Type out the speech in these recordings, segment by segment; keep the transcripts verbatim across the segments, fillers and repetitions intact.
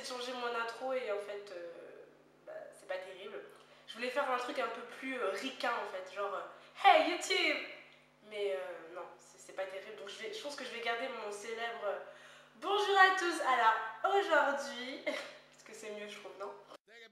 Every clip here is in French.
de changer mon intro et en fait, euh, bah, c'est pas terrible. Je voulais faire un truc un peu plus euh, ricain en fait, genre euh, Hey YouTube. Mais euh, non, c'est pas terrible. Donc je, vais, je pense que je vais garder mon célèbre euh, bonjour à tous. Alors aujourd'hui, parce que c'est mieux, je trouve, non?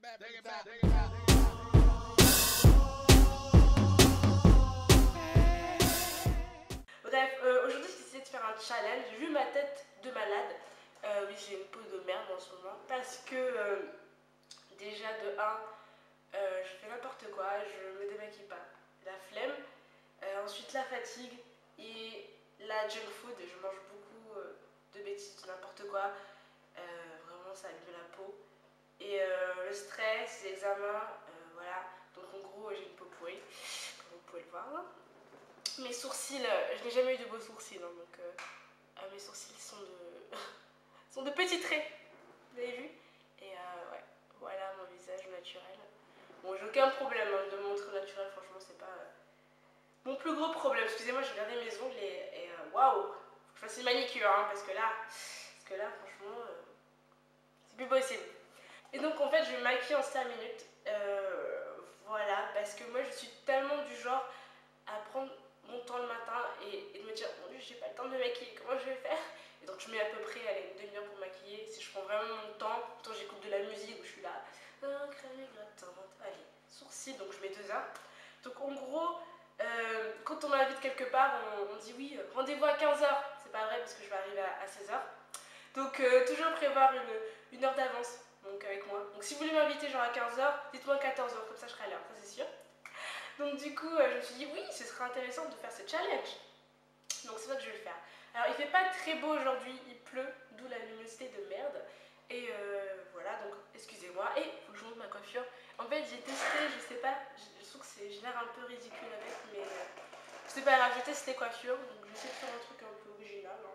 Bref, euh, aujourd'hui j'ai décidé de faire un challenge. J'ai vu ma tête de malade. Euh, oui, j'ai une peau de merde en ce moment parce que euh, déjà de un, euh, je fais n'importe quoi, je me démaquille pas. La flemme, euh, ensuite la fatigue et la junk food. Je mange beaucoup euh, de bêtises, de n'importe quoi. Euh, vraiment, ça abîme la peau. Et euh, le stress, les examens, euh, voilà. Donc en gros, j'ai une peau pourrie, comme vous pouvez le voir. Là. Mes sourcils, euh, je n'ai jamais eu de beaux sourcils, hein, donc euh, euh, mes sourcils sont de, sont de petits traits. Vous avez vu? Et euh, ouais, voilà mon visage naturel. Bon, j'ai aucun problème hein, de mon montrer naturel, franchement, c'est pas euh, mon plus gros problème. Excusez-moi, j'ai regardé mes ongles et, et euh, waouh, faut que je fasse une manicure, hein, parce que là, parce que là, franchement, euh, c'est plus possible. Et donc, en fait, je vais me maquiller en cinq minutes. Euh, voilà, parce que moi, je suis tellement du genre à prendre mon temps le matin et, et de me dire, mon Dieu, j'ai pas le temps de me maquiller, comment je vais faire? Et donc, je mets à peu près allez, une demi-heure pour maquiller. Si je prends vraiment mon temps, pourtant j'écoute de la musique où je suis là, ah, crème éclatante, allez, sourcils, donc je mets deux heures. Donc, en gros, euh, quand on m'invite quelque part, on, on dit oui, rendez-vous à quinze heures. C'est pas vrai parce que je vais arriver à, à seize heures. Donc, euh, toujours prévoir une, une heure d'avance donc avec moi. Donc, si vous voulez m'inviter genre à quinze heures, dites-moi quatorze heures, comme ça je serai à l'heure, ça c'est sûr. Donc, du coup, euh, je me suis dit oui, ce serait intéressant de faire ce challenge. Donc, c'est ça que je vais le faire. Alors, il fait pas très beau aujourd'hui, il pleut, d'où la luminosité de merde. Et euh, voilà, donc excusez-moi. Et faut que je montre ma coiffure. En fait, j'ai testé, je sais pas, je trouve que j'ai l'air un peu ridicule avec, mais euh, c'est pas grave, j'ai testé les coiffures, donc je vais essayer de faire un truc un peu original. Hein.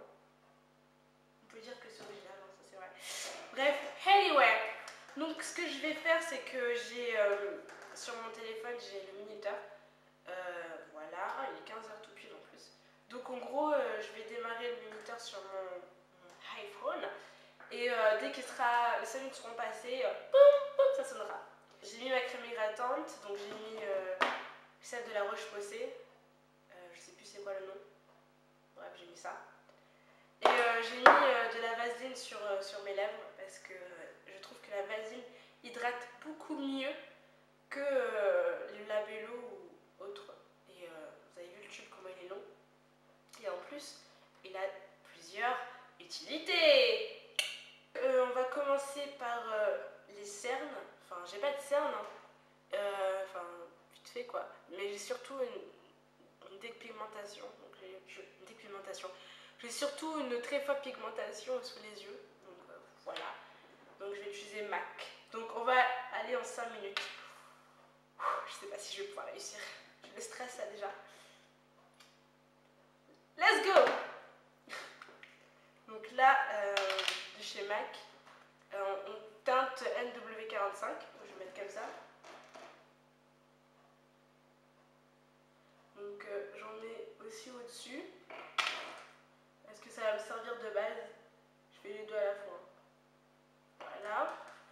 On peut dire que c'est original, hein, ça c'est vrai. Bref, anyway, donc ce que je vais faire, c'est que j'ai euh, sur mon téléphone, j'ai le minuteur. Euh, voilà, il est quinze heures tout pile en plus. Donc en gros, euh, je vais démarrer le minuteur sur mon, mon iPhone. Et euh, dès que sera, les cinq minutes seront passées, euh, boum, boum, ça sonnera. J'ai mis ma crème hydratante, donc j'ai mis euh, celle de la Roche-Posay. Euh, je sais plus c'est quoi le nom. Bref, j'ai mis ça. Et euh, j'ai mis euh, de la vaseline sur, euh, sur mes lèvres parce que euh, je trouve que la vaseline hydrate beaucoup mieux que euh, le labello ou autre. Et euh, vous avez vu le tube comment il est long. Et en plus, il a plusieurs utilités. Euh, on va commencer par euh, les cernes. Enfin, j'ai pas de cernes. Hein. Euh, enfin, vite fait quoi. Mais j'ai surtout une, une dépigmentation. Donc, j'ai une dépigmentation. J'ai surtout une très forte pigmentation sous les yeux. Donc euh, voilà. Donc je vais utiliser MAC. Donc on va aller en cinq minutes. Je sais pas si je vais pouvoir réussir. Je le stresse là déjà. Let's go! Donc là, euh, de chez MAC, euh, on teinte N W quarante-cinq. Donc je vais mettre comme ça. Donc euh, j'en mets aussi au-dessus. Est-ce que ça va me servir de base? Je fais les deux à la fois. Voilà.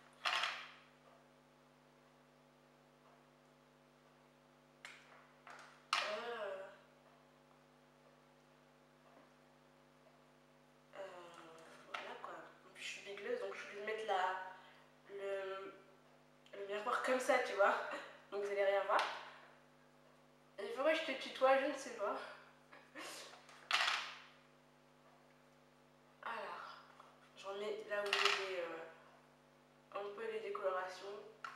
Euh, euh, voilà quoi. En plus je suis bigleuse donc je vais mettre la, le, le miroir comme ça, tu vois. Donc vous allez rien voir. Et pourquoi je te tutoie, je ne sais pas. Alors, j'en mets là où j'ai euh, un peu les décolorations.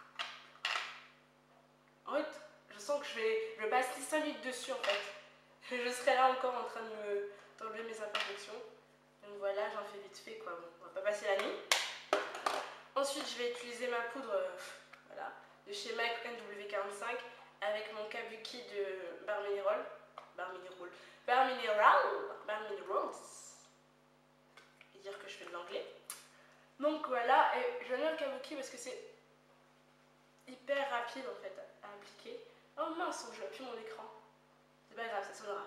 En fait, je sens que je vais, je vais passer cinq minutes dessus en fait. Je serai là encore en train de me d'enlever mes imperfections. Donc voilà, j'en fais vite fait quoi. Bon, on va pas passer la nuit. Ensuite, je vais utiliser ma poudre euh, voilà, de chez MAC N W quarante-cinq avec mon Kabuki de Bar Mineral. Bar Mineral. Bar Mineral. Bar Minerals. Et dire que je fais de l'anglais. Donc voilà, et j'aime bien le Kabuki parce que c'est hyper rapide en fait à appliquer. Oh mince, je n'ai plus mon écran. C'est pas grave, ça sonnera.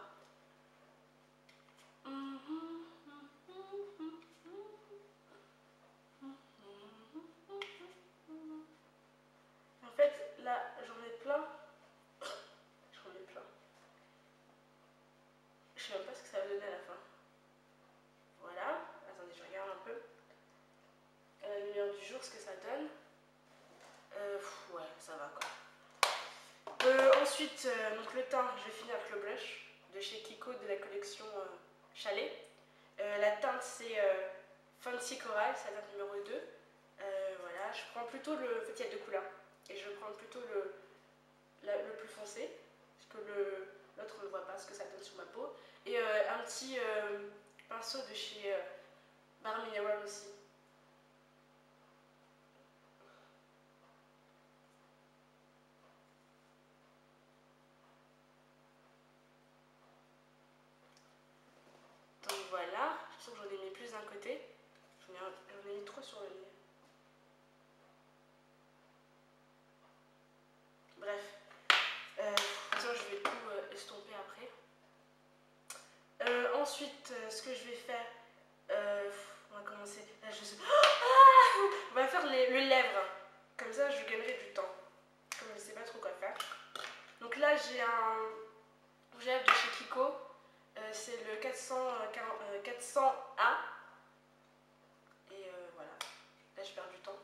que ça va donner à la fin. Voilà. Attendez, je regarde un peu. À la lumière du jour, ce que ça donne. Euh, pff, ouais, ça va quoi. Euh, ensuite, euh, donc le teint, je vais finir avec le blush de chez Kiko de la collection euh, Chalet. Euh, la teinte, c'est euh, Fancy Coral, c'est la teinte numéro deux. Euh, voilà, je prends plutôt le. En fait, il y a deux couleurs. Et je vais prendre plutôt le, la, le plus foncé. Parce que l'autre, on ne voit pas ce que ça donne sur ma peau. Et euh, un petit euh, pinceau de chez euh, Bare Mineral aussi. Donc voilà, je sens que j'en ai mis plus d'un côté. J'en ai, ai mis trop sur le nez. Bref. Euh, de toute façon, je vais tout euh, estomper après. Euh, ensuite, euh, ce que je vais faire, euh, on va commencer. Là, je sais... ah on va faire les, le lèvre. Comme ça, je gagnerai du temps. Comme je ne sais pas trop quoi faire. Donc là, j'ai un rouge à lèvres de chez Kiko. Euh, c'est le quatre cents A. Et euh, voilà. Là, je perds du temps.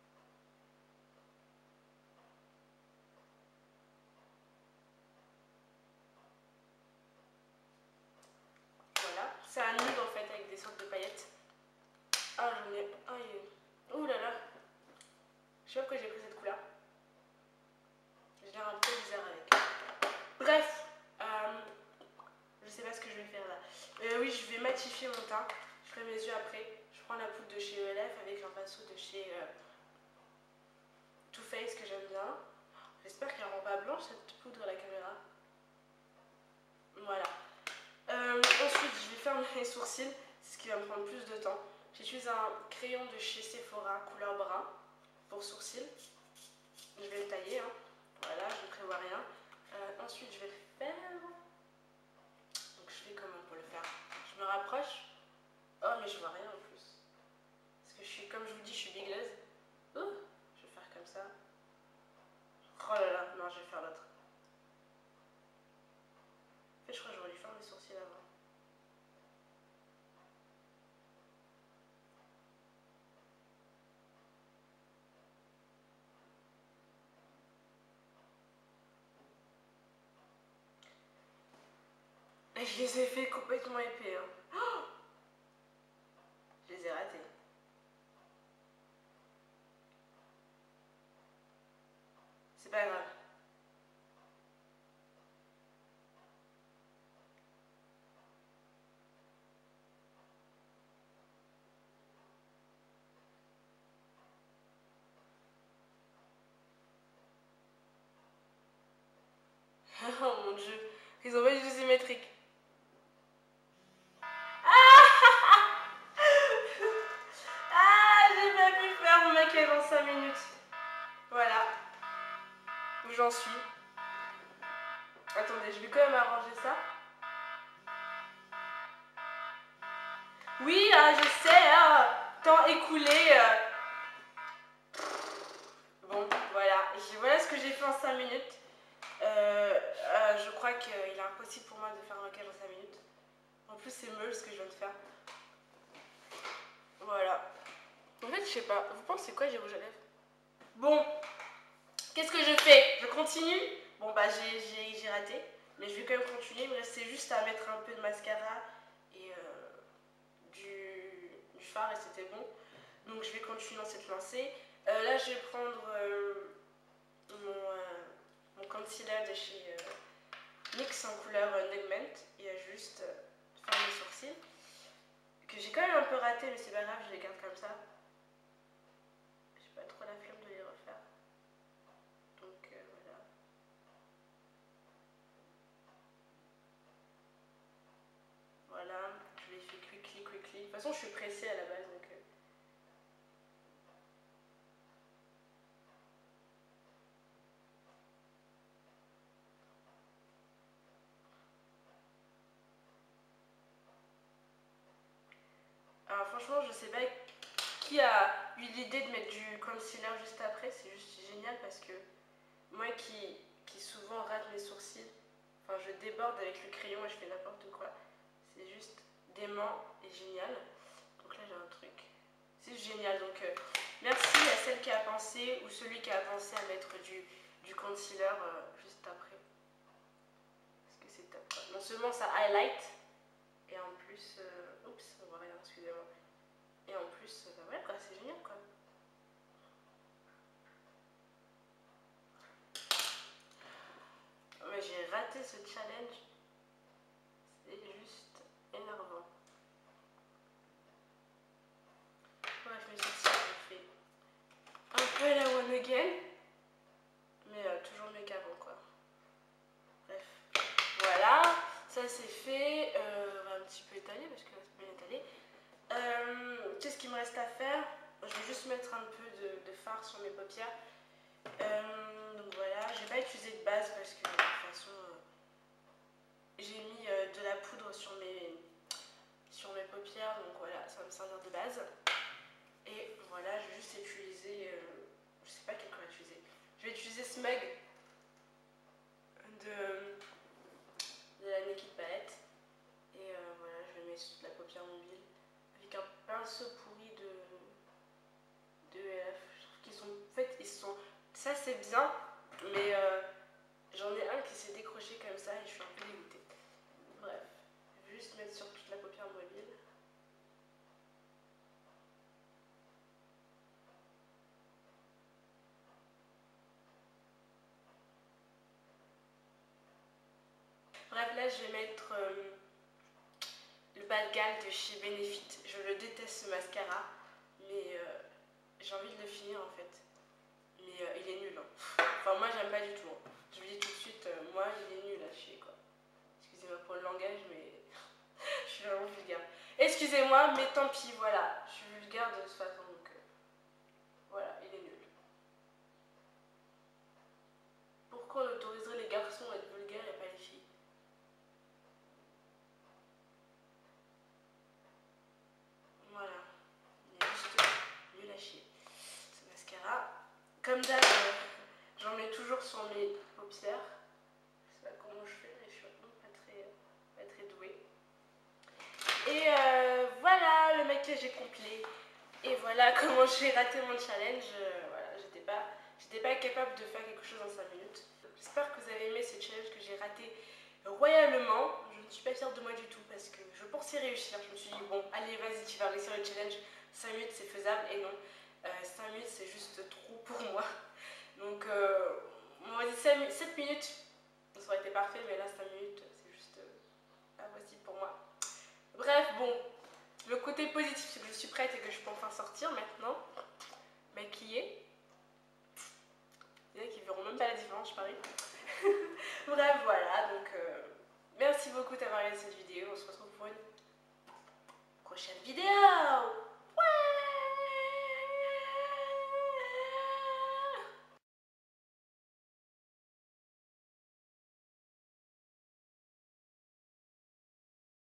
Voilà. C'est un nude en fait avec des sortes de paillettes. Ah, j'en ai. Ah, il... Ouh là là. Je sais pas pourquoi j'ai pris cette couleur. J'ai l'air un peu bizarre avec. Bref. Euh, je sais pas ce que je vais faire là. Euh, oui, je vais matifier mon teint. Je ferai mes yeux après. Je prends la poudre de chez E L F avec un pinceau de chez euh, Too Faced que j'aime bien. J'espère qu'elle rend pas blanche cette poudre à la caméra. Voilà. Euh, ensuite, je vais faire mes sourcils. C'est ce qui va me prendre plus de temps. J'utilise un crayon de chez Sephora couleur brun pour sourcils. Je vais le tailler. Hein. Voilà, je ne prévois rien. Euh, ensuite, je vais le faire. Donc, je fais comment pour le faire? Je me rapproche. Oh, mais je vois rien en plus. Parce que je suis, comme je vous dis, je suis bigleuse. Oh, je vais faire comme ça. Oh là là, non, je vais faire l'autre. En fait, je crois que j'aurais dû faire mes sourcils avant. Et je les ai fait complètement épais. Hein. Oh, je les ai ratés. C'est pas grave. Oh mon dieu, ils ont pas du tout symétriques. Ah, j'ai pas pu faire mon maquillage en cinq minutes. Voilà où j'en suis. Attendez, je vais quand même arranger ça. Oui, ah, je sais, hein, temps écoulé. Euh... Bon, voilà. Voilà ce que j'ai fait en cinq minutes. Euh, euh, je crois qu'il est impossible pour moi de faire un maquillage en cinq minutes. En plus, c'est meule ce que je viens de faire. Voilà. En fait, je sais pas. Vous pensez quoi, j'ai rouge à lèvres? Bon, qu'est-ce que je fais? Je continue? Bon, bah, j'ai raté. Mais je vais quand même continuer. Il me restait juste à mettre un peu de mascara et euh, du, du fard et c'était bon. Donc, je vais continuer dans cette lancée. Euh, là, je vais prendre euh, mon, euh, mon concealer de chez euh, NYX en couleur euh, Negment et à juste euh, faire mes sourcils. Que j'ai quand même un peu raté, mais c'est pas grave, je les garde comme ça. J'ai pas trop la flemme de les refaire. Donc euh, voilà. Voilà, je les fais quickly, quickly. De toute façon, je suis pressée à la base, donc... Euh... Alors franchement, je sais pas qui a eu l'idée de mettre du concealer juste après. C'est juste génial parce que moi qui, qui souvent rate mes sourcils, enfin je déborde avec le crayon et je fais n'importe quoi. C'est l'aimant est génial. Donc là j'ai un truc. C'est génial. Donc euh, merci à celle qui a pensé ou celui qui a pensé à mettre du, du concealer euh, juste après. Parce que c'est top. Quoi. Non seulement ça highlight, et en plus... Euh, oups, on voit rien, excusez-moi. Et en plus, bah voilà quoi, c'est génial quoi. Mais j'ai raté ce challenge. C'est juste énervant. Ouais, je me suis dit, j'ai fait un peu la one again. Mais euh, toujours mieux qu'avant quoi. Bref. Voilà. Ça c'est fait. Euh, on va un petit peu étaler parce que c'est bien étalé. Euh, Qu'est-ce qu'il me reste à faire? Je vais juste mettre un peu de, de fard sur mes paupières. Euh, donc voilà, je vais pas utiliser de base parce que de toute façon euh, j'ai mis euh, de la poudre sur mes, sur mes paupières, donc voilà, ça va me servir de base. Et voilà, je vais juste utiliser, euh, je sais pas quel color utiliser. Je vais utiliser Smug de, de la Naked Palette. Et euh, voilà, je vais mettre sur la paupière mobile avec un pinceau pourri de, de E L F. Je trouve qu'ils sont, en fait, ils sont, ça c'est bien, mais euh, j'en ai un qui s'est décroché comme ça et je suis un peu dégoûtée. Bref, je vais juste mettre sur toute la paupière mobile. Bref, là je vais mettre euh, le bas de gamme de chez Benefit. Je le déteste ce mascara, mais euh, j'ai envie de le finir en fait. Mais euh, il est nul. Hein. Enfin, moi j'aime pas du tout. Hein. Je vous dis tout de suite, euh, moi il est nul à chier quoi. Excusez-moi pour le langage, mais je suis vraiment vulgaire. Excusez-moi, mais tant pis, voilà. Je suis vulgaire de toute façon, donc euh, voilà, il est nul. Pourquoi on autoriserait les garçons à être vulgaires et pas les filles? Voilà, il est juste nul à chier. Ce mascara. Comme d'hab, euh, j'en mets toujours sur mes paupières. Je sais pas comment je fais, mais je suis vraiment pas très, pas très douée. Et euh, voilà, le maquillage est complet. Et voilà comment j'ai raté mon challenge. Euh, voilà, j'étais pas, j'étais pas capable de faire quelque chose en cinq minutes. J'espère que vous avez aimé ce challenge que j'ai raté royalement. Je ne suis pas fière de moi du tout parce que je pensais réussir. Je me suis dit, bon, allez, vas-y, tu vas réussir le challenge. cinq minutes, c'est faisable. Et non, euh, cinq minutes, c'est juste trop pour moi. Donc, euh, on va dire sept minutes, ça aurait été parfait, mais là, cinq minutes, c'est juste euh, pas possible pour moi. Bref, bon, le côté positif, c'est que je suis prête et que je peux enfin sortir maintenant, maquillée. Il y en a qui verront même pas la différence, je parie. Bref, voilà, donc euh, merci beaucoup d'avoir regardé cette vidéo. On se retrouve pour une prochaine vidéo.